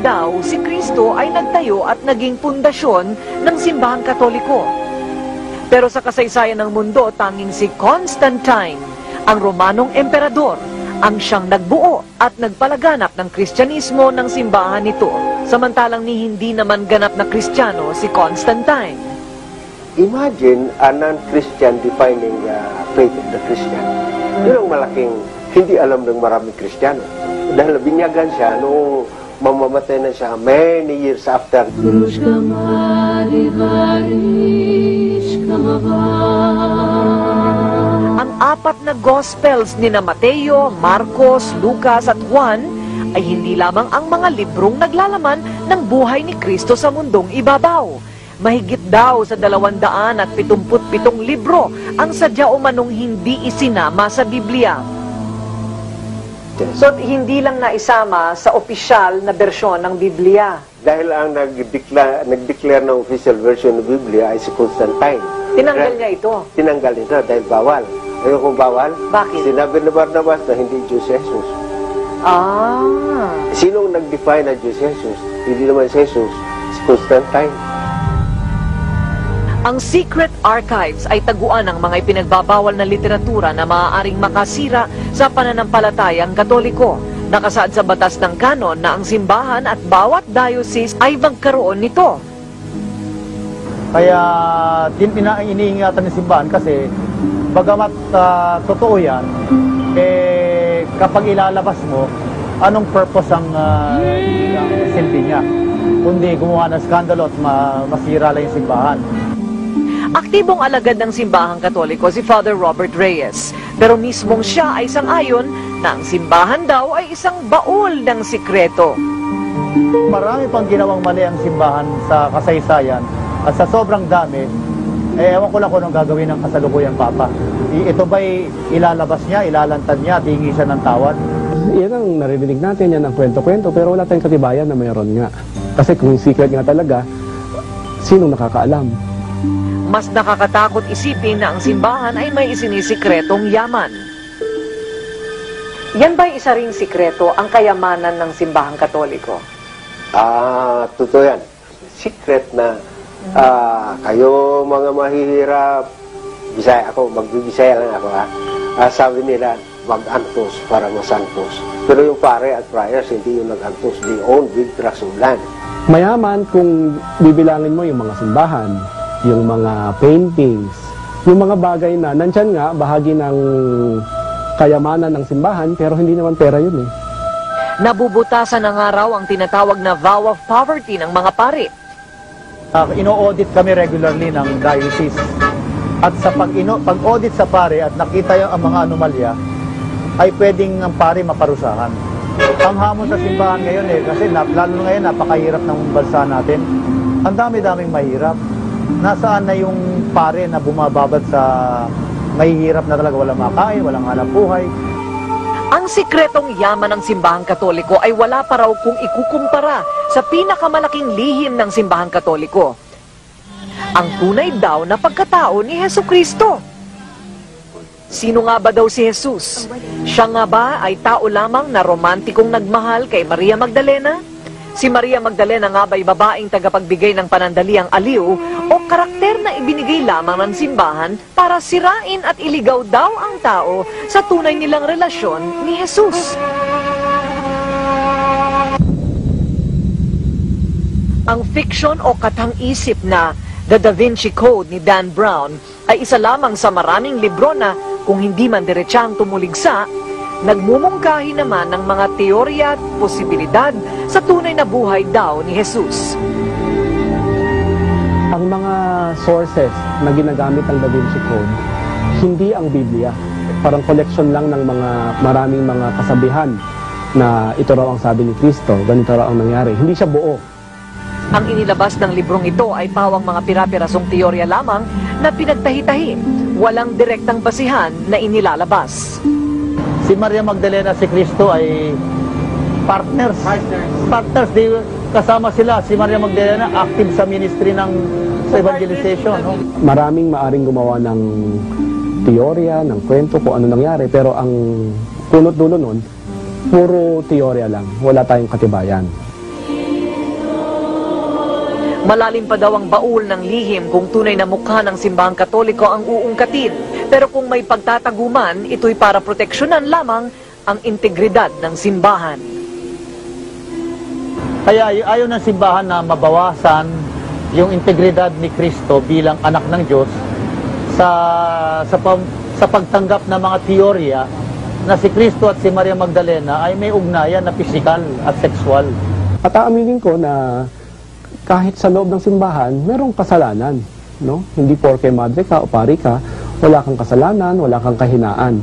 daw, si Kristo ay nagtayo at naging pundasyon ng simbahang Katoliko. Pero sa kasaysayan ng mundo, tanging si Constantine, ang Romanong emperador, ang siyang nagbuo at nagpalaganap ng Kristyanismo ng simbahan nito. Samantalang ni hindi naman ganap na Kristiyano si Constantine. Imagine a non-Christian defining faith of the Christian. Yun ang malaking hindi alam ng maraming Kristiyano. Dahil binyagan siya noong mamamatay na siya many years after. Ang apat na Gospels ni Mateo, Marcos, Lucas at Juan ay hindi lamang ang mga librong naglalaman ng buhay ni Kristo sa mundong ibabaw. Mahigit daw sa 277 libro ang sadya umanong hindi isinama sa Biblia. So, hindi lang naisama sa opisyal na bersyon ng Biblia. Dahil ang nag-declare ng official version ng Biblia ay si Constantine. Tinanggal niya ito? Tinanggal ito dahil bawal. Ayaw kung bawal? Bakit? Sinabi ni Barnabas na hindi Diyos si Jesus. Ah. Sinong nag-define na Diyos si Jesus? Hindi naman si Jesus, si Constantine. Ang secret archives ay taguan ng mga ipinagbabawal na literatura na maaaring makasira sa pananampalatayang Katoliko. Nakasaad sa batas ng kanon na ang simbahan at bawat diocese ay magkaroon nito. Kaya iniingatan ng simbahan kasi bagamat totoo yan, kapag ilalabas mo, anong purpose ang silbi niya? Kundi gumawa ng skandalo at masira lang yung simbahan. Aktibong alagad ng simbahang Katoliko si Father Robert Reyes. Pero mismong siya ay sang-ayon na ang simbahan daw ay isang baul ng sikreto. Marami pang ginawang mali ang simbahan sa kasaysayan at sa sobrang dami, ewan ko lang kung anong gagawin ng kasalukuyan Papa. Ito ba'y ilalabas niya, ilalantad niya, tingi siya ng tawad? Yan ang naririnig natin, yan ang kwento-kwento, pero wala tayong katibayan na mayroon nga. Kasi kung secret nga talaga, sinong nakakaalam? Mas nakakatakot isipin na ang simbahan ay may isinisikretong yaman. Yan ba'y isa ring sikreto ang kayamanan ng simbahang Katoliko? Totoo yan. Secret na kayo mga mahihirap, Bisaya ako, magbibisaya lang ako sabi nila, mag-antos para masantos. Pero yung pare at friars, hindi yung nag-antos. They own big tracts of land. Mayaman kung bibilangin mo yung mga simbahan, yung mga paintings, yung mga bagay na nandyan nga, bahagi ng kayamanan ng simbahan, pero hindi naman pera yun eh. Nabubutasan na nga raw ang tinatawag na vow of poverty ng mga pari. Ino-audit kami regularly ng diocese. At sa pag-audit sa pare at nakita yung mga anomalya, ay pwedeng ang pare maparusahan. Ang hamon sa simbahan ngayon kasi lalo ngayon napakahirap ng bansa natin. Ang dami-daming mahirap. Nasaan na yung pare na bumababad sa mahihirap na talaga walang makain, walang hanap buhay? Ang sikretong yaman ng simbahang Katoliko ay wala pa raw kung ikukumpara sa pinakamalaking lihim ng simbahang Katoliko. Ang tunay daw na pagkatao ni Hesukristo. Sino nga ba daw si Jesus? Siya nga ba ay tao lamang na romantikong nagmahal kay Maria Magdalena? Si Maria Magdalena nga ba'y babaeng tagapagbigay ng panandaliang aliw o karakter na ibinigay lamang ng simbahan para sirain at iligaw daw ang tao sa tunay nilang relasyon ni Jesus? Ang fiction o katang-isip na The Da Vinci Code ni Dan Brown ay isa lamang sa maraming libro na kung hindi man diretsang tumuligsa, nagmumungkahi naman ng mga teorya at posibilidad sa tunay na buhay daw ni Jesus. Ang mga sources na ginagamit ng Da Vinci Code, hindi ang Biblia. Parang collection lang ng maraming mga kasabihan na ito raw ang sabi ni Kristo, ganito raw ang nangyari. Hindi siya buo. Ang inilabas ng librong ito ay pawang mga pira-pirasong teorya lamang na pinagtahi-tahi, walang direktang basihan na inilalabas. Si Maria Magdalena at si Kristo ay partners. Kasama sila. Si Maria Magdalena active sa ministry ng evangelization. No? Maraming maaring gumawa ng teorya, ng kwento kung ano nangyari, pero ang punot dulo nun, puro teorya lang. Wala tayong katibayan. Malalim pa daw ang baul ng lihim kung tunay na mukha ng simbahang katoliko ang uungkatin. Pero kung may pagtataguman, ito'y para proteksyonan lamang ang integridad ng simbahan. Kaya ayaw ng simbahan na mabawasan yung integridad ni Kristo bilang anak ng Diyos sa pagtanggap ng mga teorya na si Kristo at si Maria Magdalena ay may ugnayan na pisikal at sexual. At aaminin ko na kahit sa loob ng simbahan, merong kasalanan. No? Hindi porke madre ka o pari ka, wala kang kasalanan, wala kang kahinaan.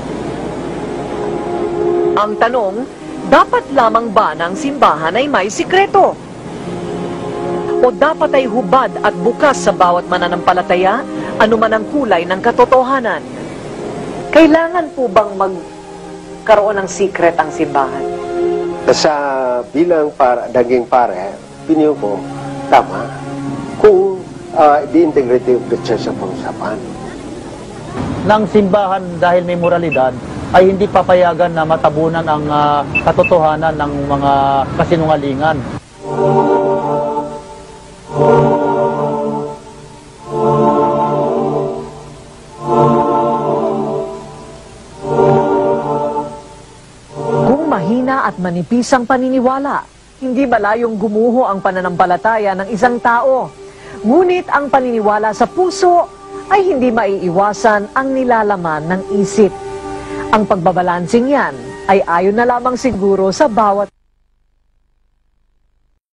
Ang tanong, dapat lamang ba ng simbahan ay may sikreto? O dapat ay hubad at bukas sa bawat mananampalataya, anuman ang kulay ng katotohanan? Kailangan po bang magkaroon ng secret ang simbahan? Sa bilang daging pare, opinion ko, tama. Kung the integrity of the church ang pag-usapan. Ng simbahan dahil may moralidad ay hindi papayagan na matabunan ang katotohanan ng mga kasinungalingan. Kung mahina at manipis ang paniniwala, hindi malayong gumuho ang pananampalataya ng isang tao. Ngunit ang paniniwala sa puso ay hindi maiiwasan ang nilalaman ng isip. Ang pagbabalansing yan ay ayon na lamang siguro sa bawat